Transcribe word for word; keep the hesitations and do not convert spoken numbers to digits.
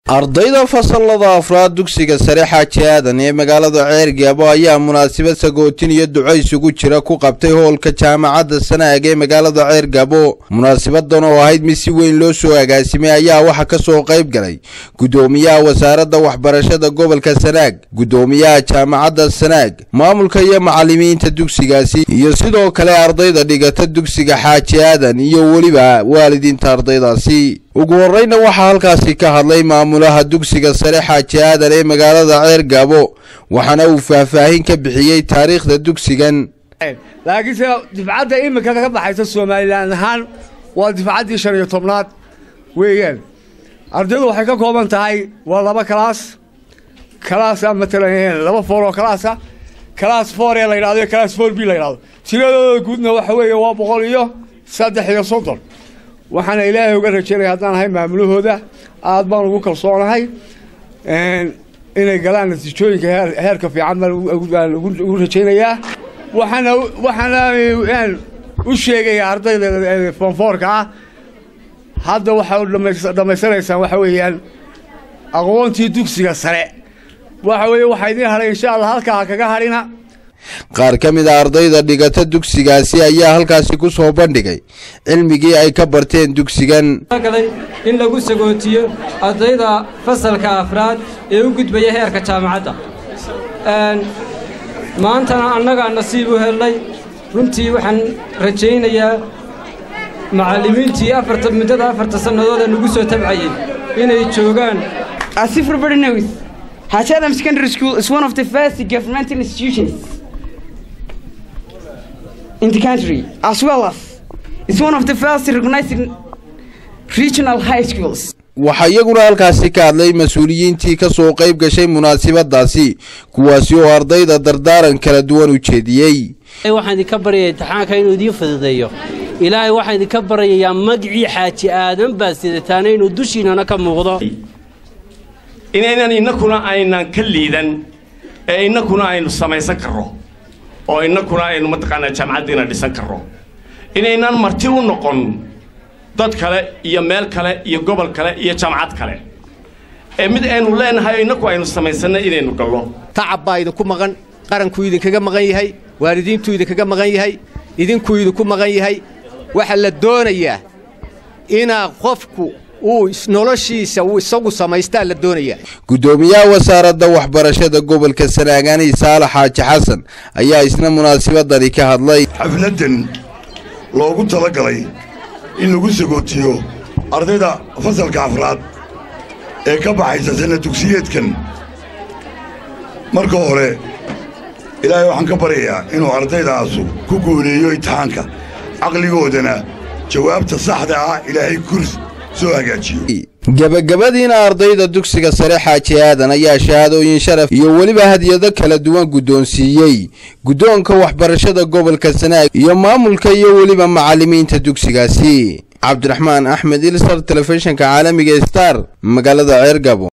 ardayda fasalada afraad dugsiga sare Xaaji Aadan ee magaalada Ceergaabo ayaa munaasabad sagootin iyo duco isugu jira ku qabtay hoolka jaamacadda Sanaag ee magaalada Ceergaabo. Munaasabadan oo ahayd mid si weyn loo soo agaasimay ayaa waxa ka soo qayb galay gudoomiyaha wasaaradda waxbarashada gobolka Sanaag, gudoomiyaha jaamacadda Sanaag, maamulka iyo macallimiinta dugsigaasi iyo sidoo kale ardayda dhigata dugsiga Xaaji Aadan iyo waliba waalidiinta ardaydaasi. ugu horreyna waxa halkaasi ka hadlay maamulaha dugsiga sare Xaaji Aadan ee magaalada Ceergaabo waxaana uu faahfaahin ka bixiyay taariikhda dugsigan. laakiin difcadda imika ka baxaysa Soomaaliland ahaan waa difcaddii shan iyo tobnaad weeyaan. ardaydu waxay ka kooban tahay waa laba class class ama talaan laba four oo class ah class four ee la yiraahdo class four B la yiraahdo. tiradooda guudna waxa weeye waa boqol iyo saddex iyo soddon. waxaana ilaahay uga rajeynay haddaan ahay maamulahooda aad baan ugu kalsoonahay inay galaan natiijooyinka heerka fiican baan ugu rajeynayaa. waxaana waxaana u sheegayaa ardayda form four-ka ah hadda waxaa dhammaysanaysaan waxa weeyaan aqoontii dugsiga sare waxa weeye waxaa idin haray insha allah halkaa kaga harina. qaar ka mid ah ardayda dhigata dugsigaasi ayaa halkaasi ku soo bandhigay cilmigii ay ka barteen dugsigan. in lagu sagootiyo ardayda fasalka afraad ee u gudbaya heerka jaamacadda. maantana annaga nasiib u helnay runtii waxaan rajaynayaa macallimiintii afarta muddada afarta sannadood ee nagu soo tabcayay inay joogaan. As everybody knows, Xaaji Aadan Secondary School is one of the first governmental institutions in the country, as well as it's one of the first recognized regional high schools. waxa iyaguna halkaasi ka hadlay mas'uuliyiintii ka soo qayb gashay munaasabadaasi kuwaasi oo ardayda dardaaran kala duwan u jeediyay. waxaan idinka baryayaa imtixaanka inuu idin fududeeyo. ilaahay waxaan idinka baryayaa magacii Xaaji Aadan baa sidataan inuu dushiinana ka muuqdo. inaynan inakuna aynan ka liidan ee inakuna aynu samaysan karro oo inakuna aynu mataqaanaa jaamacaddeena dhisan karro inaynan marti u noqon dad kale iyo meel kale iyo gobol kale iyo jaamacad kale ee mid aynu leenahay inaku aynu samaysanay inaynu gallo. tacab baa idinku maqan, qaranku idinkaga maqan yahay, waalidiintu idinkaga maqan yahay, idinku idinku maqan yahay. waxa la doonayaa inaa qofku uu noloshiisa uu isagu samaystaa la doonayaa. gudoomiyaha wasaaradda waxbarashada gobolka Sanaag Saalax Xaaji Xasan ayaa isna munaasabadani ka hadlay. xafladan loogu talagalay in lagu sagootiyo ardayda fasalka afraad ee ka baxaysa sanad dugsiyeedkan. marka hore ilaahay waxaan ka baryayaa inuu ardaydaasu ku guuleeyo imtixaanka caqligoodana jawaabta saxda ah ilaahay kurs soo hagaajiyo. gabagabadiina ardayda dugsiga sare Xaaji Aadan ayaa shahaadooyin sharaf iyo waliba hadiyado kala duwan gudoonsiiyay gudoonka waxbarashada gobolka Sanaag iyo maamulka iyo waliba macallimiinta dugsigaasi. Cabdiraxmaan Axmed Ilsar, telefishinka caalamiga Star, magaalada Ceergaabo.